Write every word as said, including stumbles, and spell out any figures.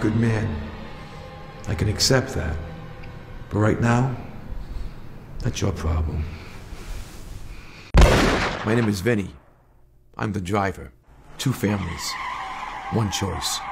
good man. I can accept that. But right now, that's your problem. My name is Vinny. I'm the driver. Two families. One choice.